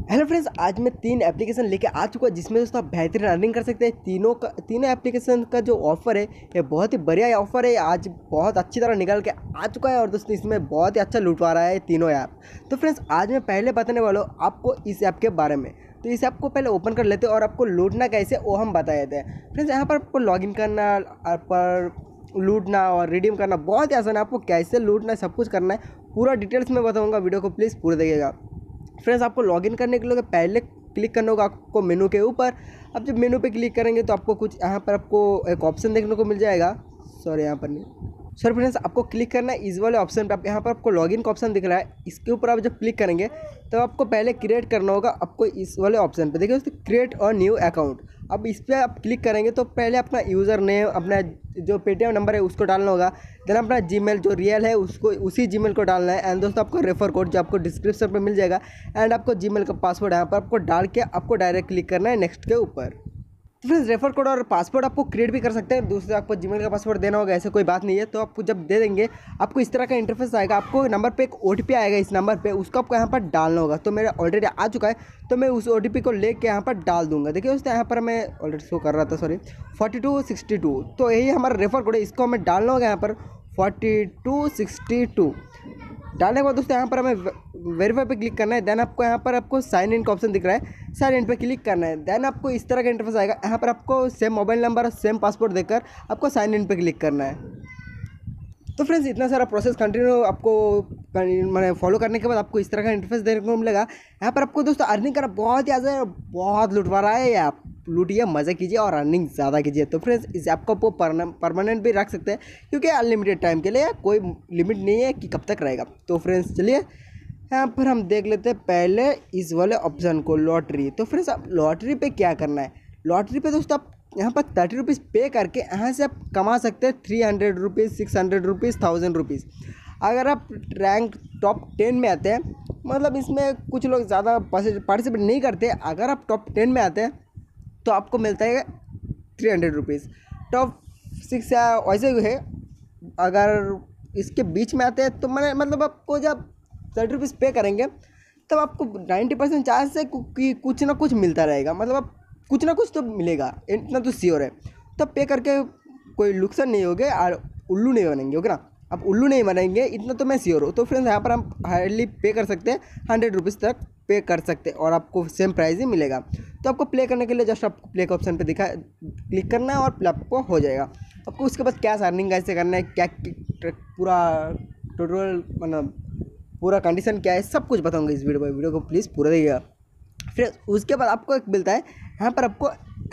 Hello friends, आज मैं 3 application लेके आ चुका हूँ जिसमें दोस्तों आप बेहतरीन अर्निंग कर सकते हैं। तीनों एप्लीकेशन का जो ऑफर है ये बहुत ही बढ़िया ऑफर है। आज बहुत अच्छी तरह निकल के आ चुका है और दोस्तों इसमें बहुत ही अच्छा लुटवा रहा है तीनों ऐप। तो फ्रेंड्स, आज मैं पहले बताने वाला हूँ आपको इस ऐप के बारे में। तो इस ऐप को पहले ओपन कर लेते हैं और आपको लूटना कैसे वो हम बता देते हैं। फ्रेंड्स, यहाँ पर आपको लॉगिन करना, पर लूटना और रिडीम करना बहुत ही आसान है। आपको कैसे लूटना है सब कुछ करना है, पूरा डिटेल्स में बताऊँगा। वीडियो को प्लीज़ पूरा देखिएगा। फ्रेंड्स, आपको लॉगिन करने के लिए पहले क्लिक करना होगा आपको मेनू के ऊपर। अब जब मेनू पे क्लिक करेंगे तो आपको कुछ यहाँ पर आपको एक ऑप्शन देखने को मिल जाएगा। सॉरी, यहाँ पर नहीं। सर फ्रेंड्स, आपको क्लिक करना है इस वाले ऑप्शन पे। यहाँ पर आपको लॉगिन का ऑप्शन दिख रहा है, इसके ऊपर आप जब क्लिक करेंगे तो आपको पहले क्रिएट करना होगा। आपको इस वाले ऑप्शन पे देखिए दोस्तों, क्रिएट और न्यू अकाउंट। अब इस पर आप क्लिक करेंगे तो पहले अपना यूज़र नेम, अपना जो पेटीएम नंबर है उसको डालना होगा। देन अपना जीमेल जो रियल है उसको उसी जीमेल को डालना है। एंड दोस्तों, आपको रेफर कोड जो आपको डिस्क्रिप्शन पे मिल जाएगा। एंड आपको जीमेल का पासवर्ड यहाँ पर आपको डाल के आपको डायरेक्ट क्लिक करना है नेक्स्ट के ऊपर। तो फ्रेंड्स, रेफर कोड और पासवर्ड आपको क्रिएट भी कर सकते हैं। दूसरे आपको जीमेल का पासवर्ड देना होगा, ऐसे कोई बात नहीं है। तो आपको जब दे देंगे आपको इस तरह का इंटरफेस आएगा। आपको नंबर पे एक ओटीपी आएगा, इस नंबर पे उसको आपको यहाँ पर डालना होगा। तो मेरा ऑलरेडी आ चुका है, तो मैं उस ओटीपी को लेके यहाँ पर डाल दूंगा। देखिए दोस्तों, यहाँ पर मैं ऑलरेडी शो कर रहा था, सॉरी 4262। तो यही हमारा रेफर कोड है, इसको हमें डालना होगा यहाँ पर 4262। डालने के बाद दोस्तों यहाँ पर हमें वेरीफाई पे क्लिक करना है। देन आपको यहाँ पर आपको साइन इन का ऑप्शन दिख रहा है, साइन इन पे क्लिक करना है। देन आपको इस तरह का इंटरफेस आएगा। यहाँ पर आपको सेम मोबाइल नंबर और सेम पासवर्ड देकर आपको साइन इन पे क्लिक करना है। तो फ्रेंड्स, इतना सारा प्रोसेस कंटिन्यू आपको मैंने फॉलो करने के बाद आपको इस तरह का इंटरफेस देखने को मिलेगा। यहाँ पर आपको दोस्तों अर्निंग करना बहुत ही आसान है, बहुत लुटवा रहा है ये ऐप। लूटिए, मज़े कीजिए और अर्निंग ज़्यादा कीजिए। तो फ्रेंड्स, इस ऐप को परमानेंट भी रख सकते हैं क्योंकि अनलिमिटेड टाइम के लिए, कोई लिमिट नहीं है कि कब तक रहेगा। तो फ्रेंड्स चलिए यहाँ पर हम देख लेते हैं पहले इस वाले ऑप्शन को, लॉटरी। तो फ्रेंड्स, आप लॉटरी पे क्या करना है। लॉटरी पे दोस्तों आप यहाँ पर 30 रुपीज़ पे करके यहाँ से आप कमा सकते हैं 300 रुपीज़, 600 रुपीज़, 1000 रुपीज़। अगर आप रैंक टॉप 10 में आते हैं, मतलब इसमें कुछ लोग ज़्यादा पार्टिसिपेट नहीं करते। अगर आप टॉप 10 में आते हैं तो आपको मिलता है 300 रुपीज़। टॉप 6 या वैसे ही है। अगर इसके बीच में आते हैं तो मैंने मतलब आपको जब 30 रुपीज़ पे करेंगे तब आपको 90% चांस है कि कुछ ना कुछ मिलता रहेगा। मतलब आप कुछ ना कुछ तो मिलेगा, इतना तो श्योर है। तब पे करके कोई नुकसान नहीं होगा और उल्लू नहीं बनेंगे, ओके ना। आप उल्लू नहीं बनेंगे, इतना तो मैं श्योर हूँ। तो फ्रेंड्स, यहाँ पर हम हार्डली पे कर सकते हैं, 100 रुपीज़ तक पे कर सकते हैं और आपको सेम प्राइस ही मिलेगा। तो आपको प्ले करने के लिए जस्ट आपको प्ले का ऑप्शन पे क्लिक करना है और प्ले आपको हो जाएगा। आपको उसके बाद कैश अर्निंग कैसे करना है, क्या पूरा टोटल मतलब पूरा कंडीशन क्या है, सब कुछ बताऊंगा इस वीडियो को प्लीज़ पूरा देखिएगा। फिर उसके बाद आपको एक मिलता है यहाँ पर आपको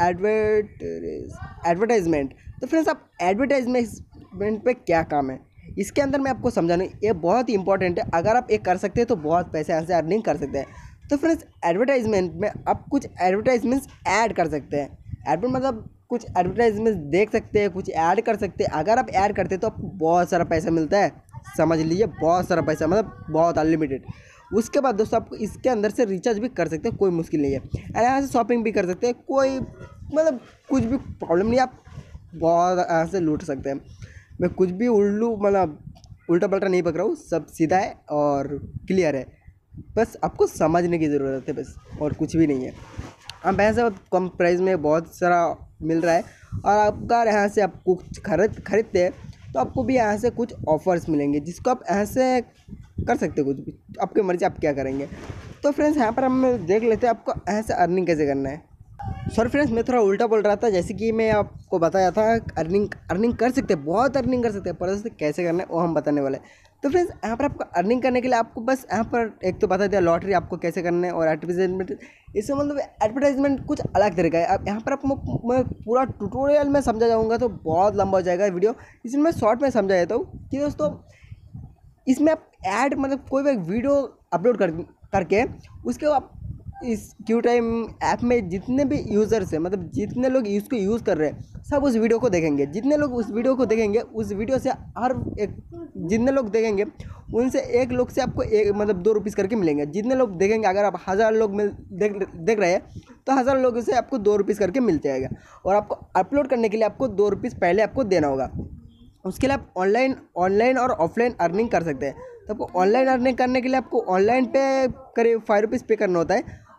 एडवर्टाइजमेंट। तो फ्रेंड्स, आप एडवर्टाइजमेंट पे क्या काम है इसके अंदर मैं आपको समझाना, ये बहुत ही इंपॉर्टेंट है। अगर आप एक कर सकते हैं तो बहुत पैसे यहाँ से अर्निंग कर सकते हैं। तो फ्रेंड्स, एडवर्टाइजमेंट में आप कुछ एडवर्टाइजमेंट्स ऐड कर सकते हैं। मतलब कुछ एडवर्टाइजमेंट्स देख सकते हैं, कुछ ऐड कर सकते हैं। अगर आप ऐड करते हैं तो आपको बहुत सारा पैसा मिलता है, समझ लीजिए बहुत सारा पैसा, मतलब बहुत अनलिमिटेड। उसके बाद दोस्तों आपको इसके अंदर से रिचार्ज भी कर सकते हैं, कोई मुश्किल नहीं है। और यहाँ से शॉपिंग भी कर सकते हैं, कोई मतलब कुछ भी प्रॉब्लम नहीं, आप बहुत यहाँ से लूट सकते हैं। मैं कुछ भी मतलब उल्टा पल्टा नहीं पकड़ रहा हूँ, सब सीधा है और क्लियर है। बस आपको समझने की ज़रूरत है, बस, और कुछ भी नहीं है। अब ऐसे कम प्राइस में बहुत सारा मिल रहा है और अगर यहाँ से आप कुछ खरीदते हैं तो आपको भी यहाँ से कुछ ऑफर्स मिलेंगे जिसको आप यहाँ से कर सकते हो, कुछ भी आपकी मर्ज़ी, आप क्या करेंगे। तो फ्रेंड्स, यहाँ पर हम देख लेते हैं आपको यहाँ से अर्निंग कैसे करना है। सॉरी फ्रेंड्स, मैं थोड़ा उल्टा बोल रहा था। जैसे कि मैं आपको बताया था अर्निंग कर सकते हैं, बहुत अर्निंग कर सकते हैं, पर कैसे करना है वो हम बताने वाले हैं। तो फ्रेंड्स, यहाँ पर आपको अर्निंग करने के लिए आपको बस यहाँ पर एक तो बता दिया लॉटरी आपको कैसे करना है और एडवर्टाइजमेंट। इसमें मतलब एडवर्टाइजमेंट कुछ अलग तरीका है। अब यहाँ पर आपको मैं पूरा ट्यूटोरियल में समझा जाऊँगा तो बहुत लंबा हो जाएगा वीडियो, इसमें मैं शॉर्ट में समझा देता हूँ कि दोस्तों इसमें आप ऐड मतलब कोई भी वीडियो अपलोड करके उसके आप इस क्यू टाइम ऐप में जितने भी यूज़र्स हैं, मतलब जितने लोग इसको यूज़ कर रहे हैं, सब उस वीडियो को देखेंगे। जितने लोग उस वीडियो को देखेंगे, उस वीडियो से हर एक जितने लोग देखेंगे उनसे एक लोग से आपको एक मतलब 2 रुपीज़ करके मिलेंगे। जितने लोग देखेंगे, अगर आप 1000 लोग देख रहे हैं तो 1000 लोगों से आपको 2 रुपीज़ करके मिल जाएगा। और आपको अपलोड करने के लिए आपको 2 रुपीज़ पहले आपको देना होगा। उसके लिए आप ऑनलाइन और ऑफलाइन अर्निंग कर सकते हैं। तो आपको ऑनलाइन अर्निंग करने के लिए आपको ऑनलाइन पे करीब 5 रुपीज़ पे करना होता है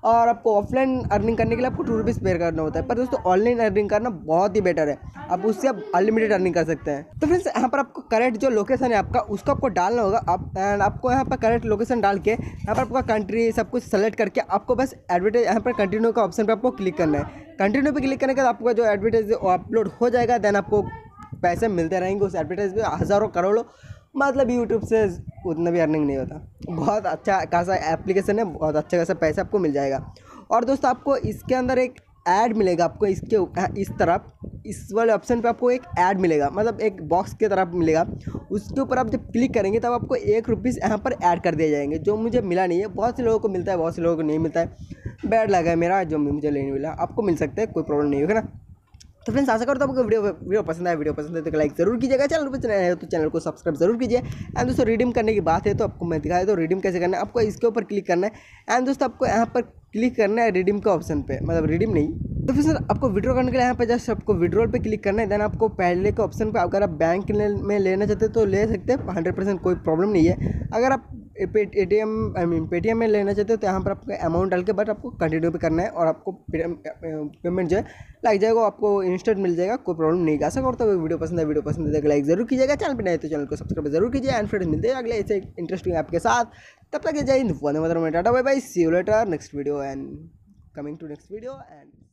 और आपको ऑफलाइन अर्निंग करने के लिए आपको 2 रुपीज़ पे करना होता है, पर दोस्तों ऑनलाइन अर्निंग करना बहुत ही बेटर है। आप उससे आप अनलिमिटेड अर्निंग कर सकते हैं। तो फ्रेंड्स यहाँ पर आपको करेक्ट जो लोकेशन है आपका उसको आपको डालना होगा। आपको यहाँ पर करेक्ट लोकेशन डाल के यहाँ पर आपका कंट्री सब कुछ सेलेक्ट करके आपको बस एडवर्टाइज यहाँ पर कंटिन्यू का ऑप्शन पर आपको क्लिक करना है। कंटिन्यू पे क्लिक करने के बाद आपका जो एडवर्टाइज अपलोड हो जाएगा, देन आपको पैसे मिलते रहेंगे उस एडवर्टाइज में, हज़ारों करोड़ों। मतलब यूट्यूब से उतना भी अर्निंग नहीं होता। बहुत अच्छा खासा एप्लीकेशन है, बहुत अच्छा खासा पैसा आपको मिल जाएगा। और दोस्तों आपको इसके अंदर एक ऐड मिलेगा, आपको इसके इस तरफ इस वाले ऑप्शन पे आपको एक ऐड मिलेगा, मतलब एक बॉक्स की तरफ मिलेगा। उसके ऊपर आप जब क्लिक करेंगे तब आपको 1 रुपीज़ यहाँ पर ऐड कर दिए जाएंगे, जो मुझे मिला नहीं है। बहुत से लोगों को मिलता है, बहुत से लोगों को नहीं मिलता है। बैड लगा है मेरा, जो मुझे नहीं मिला। आपको मिल सकता है, कोई प्रॉब्लम नहीं होगा ना। तो फ्रेंड्स आशा करता हूँ आपको वीडियो पसंद आए। वीडियो पसंद है तो लाइक जरूर कीजिएगा, चैनल पर नए हैं तो चैनल को सब्सक्राइब जरूर कीजिए। एंड दोस्तों रिडीम करने की बात है तो आपको मैं दिखाया तो रिडीम कैसे करना है। आपको इसके ऊपर क्लिक करना है एंड दोस्तों आपको यहाँ पर क्लिक करना है रिडीम का ऑप्शन पे, मतलब रिडीम नहीं। तो फिर सर आपको विड्रॉ करने के लिए यहाँ पे जस्ट आपको विड्रॉल पे क्लिक करना है। देन आपको पहले के ऑप्शन पे अगर आप बैंक में लेना चाहते हैं तो ले सकते हैं, 100% कोई प्रॉब्लम नहीं है। अगर आप पेटीएम में लेना चाहते हो तो यहाँ पर आपको अमाउंट डाल के बट आपको कंटिन्यू पे करना है और आपको पेमेंट जो है लग जाएगा, आपको इंस्टेंट मिल जाएगा, कोई प्रॉब्लम नहीं। आशा करता हूँ वीडियो पसंद है तो लाइक जरूर कीजिएगा, चैनल पे नए तो चैनल को सब्सक्राइब जरूर कीजिए। एंड फ्रेंड्स मिलते हैं अगले ऐसे इंटरेस्टिंग ऐप के साथ। तब तक Jai Hind, Vande Mataram, tata bye bye, see you later next video and coming to next video and